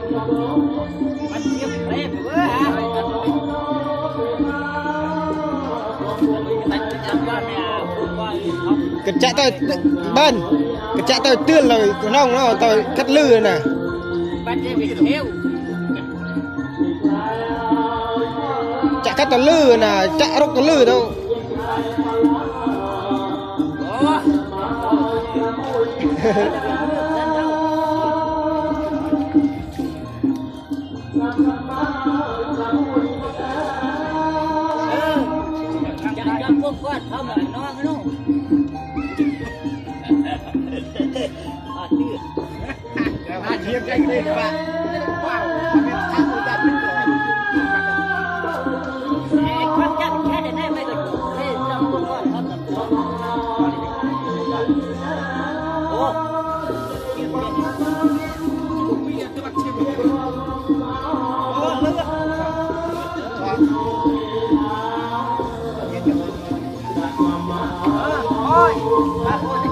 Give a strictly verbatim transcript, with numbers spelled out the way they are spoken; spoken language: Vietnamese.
cái chạy tôi bên cái chạy tôi tươn rồi nông nó tôi cắt lư nè chạy cắt tôi lư nè chạy rốc tôi lư đâu Ôi,